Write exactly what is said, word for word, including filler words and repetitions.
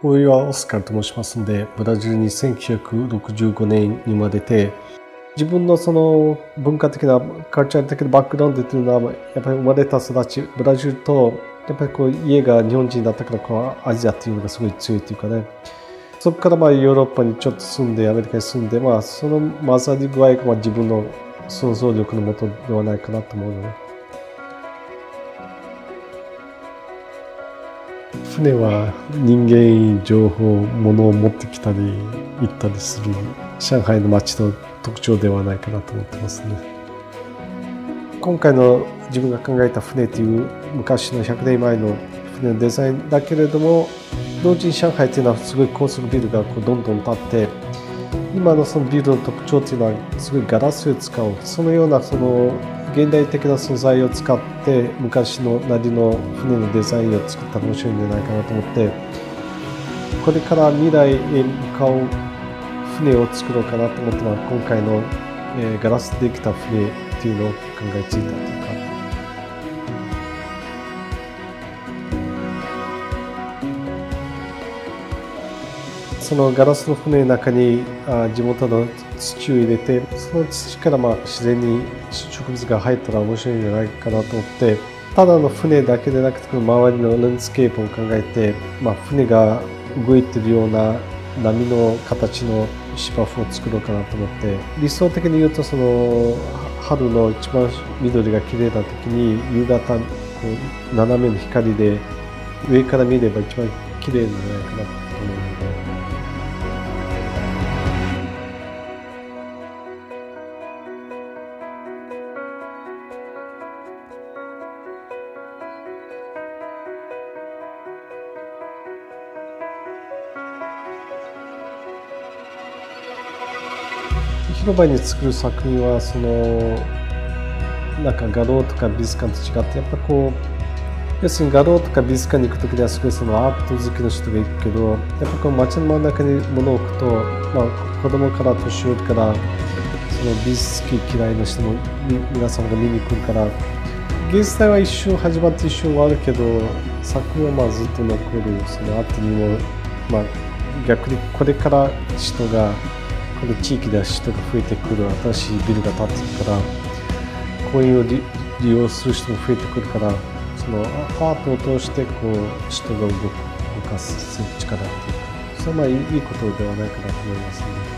大岩オスカルと申しますので、ブラジルにせんきゅうひゃくろくじゅうごねんに生まれて、自分のその文化的なカルチャー的なバックグラウンドというのは、やっぱり生まれた育ち、ブラジルとやっぱりこう家が日本人だったから、こうアジアっていうのがすごい強いというかね、そこからまあヨーロッパにちょっと住んで、アメリカに住んで、まあその混ざり具合がまあ自分の想像力のもとではないかなと思うのね。船は人間、情報、物を持ってきたり行ったりする上海の街の特徴ではないかなと思ってますね。今回の自分が考えた船という昔のひゃくねんまえの船のデザインだけれども、同時に上海というのはすごい高速ビルがこうどんどん建って、今のそのビルの特徴というのはすごいガラスを使う、そのようなその現代的な素材を使って昔のなりの船のデザインを作ったら面白いんじゃないかなと思って、これから未来へ向かう船を作ろうかなと思って、今回の、えー、ガラスでできた船っていうのを考えついたというか。そのガラスの船の中にあ地元の土を入れて、その土からまあ自然に植物が生えたら面白いんじゃないかなと思って、ただの船だけでなくて周りのランドスケープを考えて、まあ、船が動いてるような波の形の芝生を作ろうかなと思って、理想的に言うとその春の一番緑が綺麗な時に夕方こう斜めの光で上から見れば一番綺麗なんじゃないかなと思うので。広場に作る作品はそのなんか画廊とか美術館と違って、やっぱこう要するに画廊とか美術館に行く時にはすごいそのアート好きの人が行くけど、やっぱこの街の真ん中に物を置くと、まあ、子供から年寄りからその美術好き嫌いの人も皆さんが見に来るから、芸術祭は一瞬始まって一瞬終わるけど、作品はまあずっと残る。その後にも、まあ、逆にこれから人がこの地域では人が増えてくる、新しいビルが建ってくから、公園を 利, 利用する人も増えてくるから、そのアートを通してこう人が動く動かす力っていうか、それはまあいいことではないかなと思いますね。